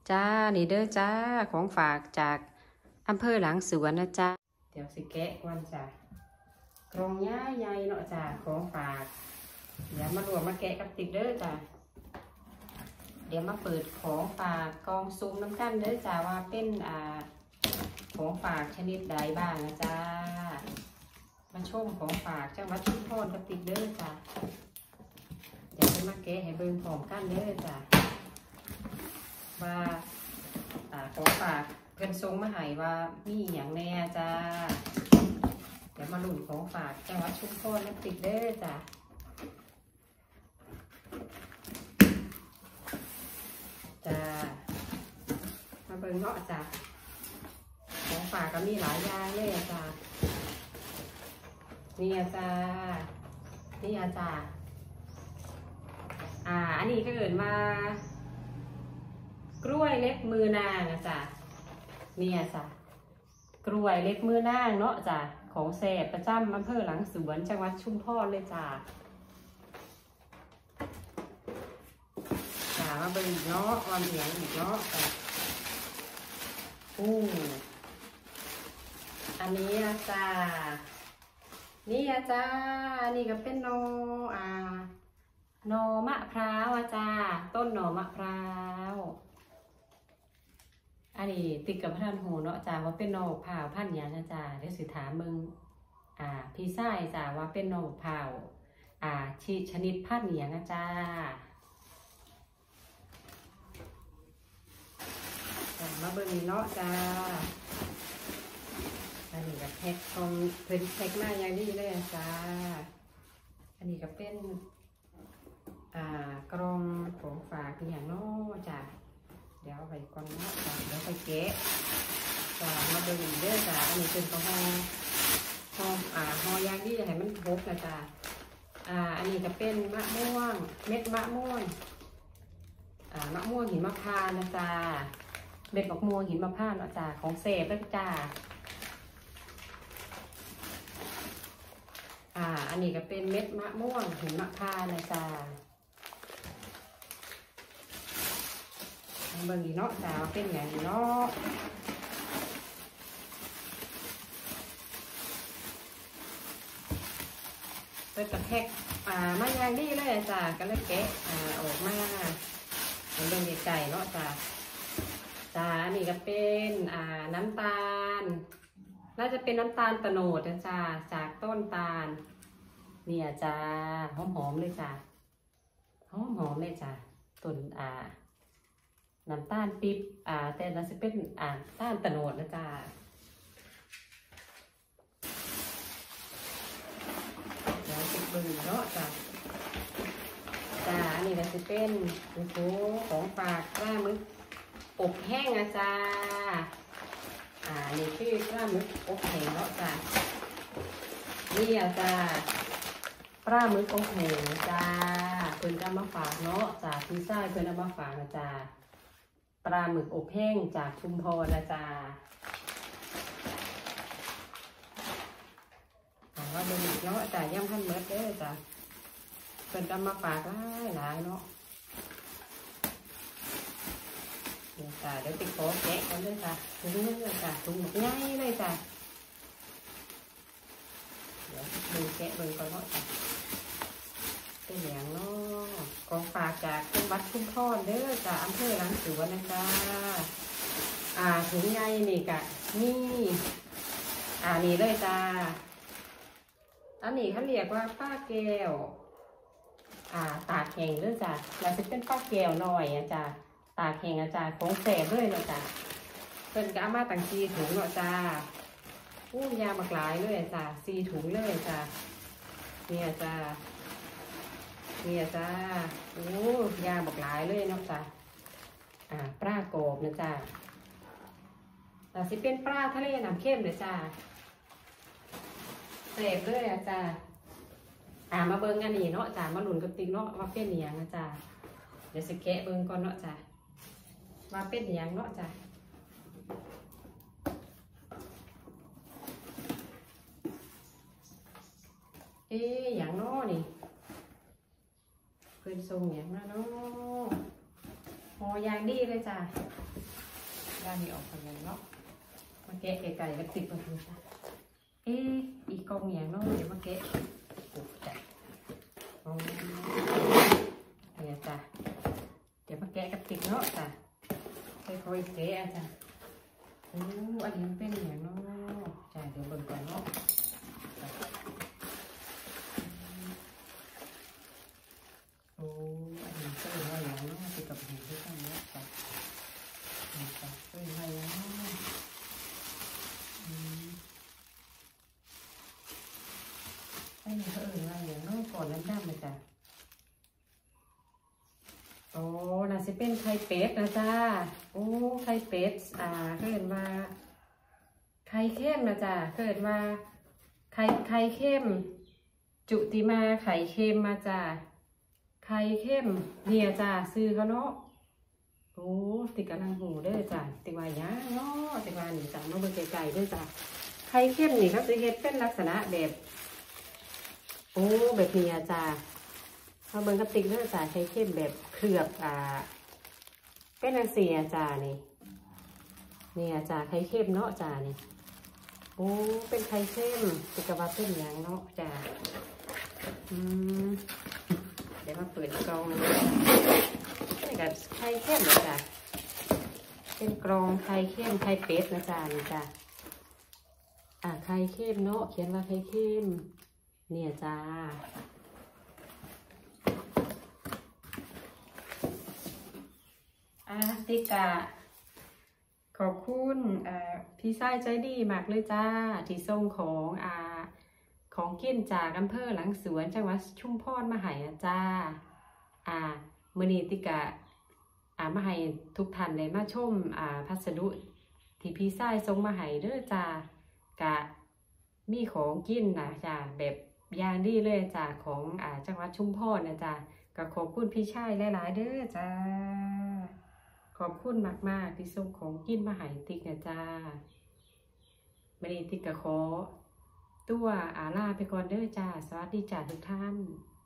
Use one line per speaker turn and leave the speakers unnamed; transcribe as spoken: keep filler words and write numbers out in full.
จ้านี่เด้อจ้าของฝากจากอำเภอหลังสวนนะจ้าเดี๋ยวสิแกะก่อนจ้ากรองย่าใหญ่เนาะจ้าของฝากเดี๋ยวมารวมมาแกะกับติ๊กเด้อจ้าเดี๋ยวมาเปิดของฝากกองซุ้มน้ำกันเด้อจ้าว่าเป็นอ่าของฝากชนิดใดบ้างนะจ้ามาชมของฝากจังหวัดชุมพรกับติ๊กเด้อจ้าเดี๋ยวจะมาแกะให้เบิ่งพร้อมกันเด้อจ้าว่าของฝากเพื่อนทรงมาให้ว่ามีอย่างแน่จ้าเดี๋ยวมาลุ้นของฝากจังหวัดชุมพรน้ำติดเด้อจ้าจ้ามาเบิ่งเนาะจ้าของฝากก็มีหลายอย่างเลยจ้านี่จ้านี่จ้าอ่าอันนี้ก็เกิดมากล้วยเล็บมือนางนะจ๊ะเนี่ยจ้ะกล้วยเล็บมือนางเนาะจ้ะของแสบประจำอำเภอหลังสวนจังหวัดชุมพรเลยจ้ะจ้ามาเบิ่งอีกเนาะความเหนียงอีกเนาะจ้ะอู้อันนี้นะจ้ะนี่นะจ้านี่ก็เป็นโนอ่าโนมะพร้าวจ้าต้นโนมะพร้าวอันนี้ติดกับพันหูเนาะจ้าว่าเป็นโนผ่าวพันยานะจ้าเดี๋ยวสิถามมึงอ่าพี่ไส้จ้าว่าเป็นโนผ่าวอ่าชีชนิดพันยานะจ้ามาเบิ่งเนาะจ้าอันนี้กับแพ็คของเพิ่นแพ็คมาอย่างนี้เลยจ้าอันนี้ก็เป็นอ่ากรองของฝากอย่างเนาะจ้าเดี๋ยวไปก่อนนะจ้ะเดี๋ยวไปแกะจ้ะมาดูเด้อจ้ะอันนี้เป็นกระหองหอมอ่าหอยางที่ให้มันพกนะจ้ะอ่าอันนี้จะเป็นมะม่วงเม็ดมะม่วงอ่ามะม่วงหินมะพร้าวนะจ้ะเม็ดมะม่วงหินมะพร้าวนะจ้ะของเสพแล้วจ้ะอ่าอันนี้ก็เป็นเม็ดมะม่วงหินมะพร้าวนะจ้ะเบิ่งดีเนาะจ้าเป็นอย่างนี้เนาะเปิดกระแทกอ่ามาอย่างนี้เลยจ้าก็เลยแกะอ่าออกมาเบิ่งใกล้ๆเนาะจ้าจ้าอันนี้ก็เป็นอ่าน้ำตาลน่าจะเป็นน้ำตาลตะโนดนะจ้าจากต้นตาลเนี่ยจ้าหอมๆเลยจ้าหอมๆเลยจ้าต้นอ่าน้ำตาลปิ๊บอ่าแต่เราจะเป็นอ่าต้านตะโนดนะจ้าเดี๋ยวติดเบอร์เนาะจ้าจ้าอันนี้เราจะเป็นโอ้โหของฝากปลาหมึกอบแห้งนะจ้าอ่านี่คือปลาหมึกอบแห้งเนาะจ้านี่อ่ะจ้าปลาหมึกอบแห้งจ้าเพิ่นจะมาฝากเนาะจ้าพี่ชายเพิ่นจะมาฝากนะจ้าปลาหมึกอบแห้งจากชุมพรนะจ๊ะถามว่าเป็นเนาะจ่ายย่ำพันเมตรเด้อจ้ะเป็นกำมาฝากหลายหลายเนาะเดี๋ยวจ้ะเดี๋ยวติดโป๊ะแกะกันเลยจ้ะถุงนึงเลยจ้ะถุงหมดง่ายเลยจ้ะเดี๋ยวดูแกะเบิ่งก่อนเนาะจ้ะเป็นอย่างเนาะของฝากจากจังหวัดชุมพรเด้อจากอำเภอหลังสวนนะจ๊ะอ่าถุงใหญ่นี่กะนี่อ่านี่เลยจ้าอันนี้เขาเรียกว่าป้าแก้วอ่าตากแห้งเด้อจ้ะเราจะเป็นป้าแก้วหน่อยอ่ะจ้ะตากแห้งอาจารย์ของแสบเลยเนาะจ้ะเป็นกะมาตั้งซีถุงเนาะจ้าอู้ยาหมากหลายเลยจ้ะซีถุงเลยจ้ะเนี่ยจ้าเนี่ยจ้าโอ้ยาบอกหลายเลยเนาะจ้าอ่าปลากรอบนะจ้าแต่สิเป็นปลาทะเลน้ำเข้มเลยจ้าเสพเลยอะจ้าอ่ามาเบิ้งอันนี้เนาะจ้ามาหลุนกับติ๊กเนาะว่าเป็นอย่างนะจ้าเดี๋ยวสิแกะเบิ้งก่อนเนาะจ้าว่าเป็นอย่างเนาะจ้าเอ๊ะอย่างเนาะนี่เพื่อนทรงอย่างนั้นเนาะหอยางดีเลยจ้ะด้านนี้ออกกันยังเนาะมาแกะไก่ๆกันติดมาดูจ้ะเอ๊ะอีกกองอย่างเนาะเดี๋ยวมาแกะปุ๊บจ้ะอ๋อเนี่ยจ้ะเดี๋ยวมาแกะกันติดเนาะจ้ะค่อยๆแกะจ้ะโอ้อันนี้เป็นอย่างเนาะจ้ะเดี๋ยวเบิ่งก่อนเนาะโอ้อันนี้เป็นอะไรเนาะติดกับหูด้วยกันเนาะจ้ะนี่จ้ะเป็นอะไรเนาะอืมไอ้นี่เขาเอ่ยอะไรอย่างเนาะก่อนน้ำดำเลยจ้ะโอ้น่าจะเป็นไข่เป็ดนะจ้าโอ้ไข่เป็ดอ่าเกิดมาไข่เข้มนะจ้าเกิดมาไข่ไข่เข้มจุติมาไข่เค็มมาจ้าไข่เข้มเนี่ยจ้าซื้อเขาเนาะโอ้ติดกำลังหูเด้อจ้าติวายาเนาะติวานี่จ้ามาเบิ่งไก่ๆเด้อจ้าไข่เข้มนี่เขาจะเฮ็ดเป็นลักษณะแบบโอ้แบบนี้จ้ามาเบิ่งกระติกเด้อจ้าไข่เข้มแบบเคลือบอ่าเป็นอันเสียจ้านี่เนี่ยจ้าไข่เข้มเนาะจ้านี่โอ้เป็นไข่เข้มติกระบาเป็นอย่างเนาะจ้าอืมเดี๋ยวมาเปิดกล่องนี่กับไข่เข้มเลยจ้าเป็นกล่องไข่เข้มไข่เป็ดนะจ้านี่จ้าอ่าไข่เข้มเนาะเขียนว่าไข่เข้มเนี่ยจ้าอาติกะขอบคุณพี่ชายใจดีมากเลยจ้าที่ส่งของอ่าของกินจากอำเภอหลังสวนจังหวัดชุมพรมาให้จ้าอ่ามื้อนี้ติกะอ่ามาให้ทุกท่านได้มาชมอ่าพัสดุที่พี่ชายส่งมาให้เด้อจ้ากะมีของกินนะจ้าแบบอย่างดีเลยจ้าของอ่าจังหวัดชุมพรนะจ้าก็ขอบคุณพี่ชายหลายๆเด้อจ้าขอบคุณมากๆที่ส่งของกินมาให้ติ๊กนะจ้าไม่ได้ติ๊กกะขอตัวอาลาไปก่อนเด้อจ้าสวัสดีจ้าทุกท่าน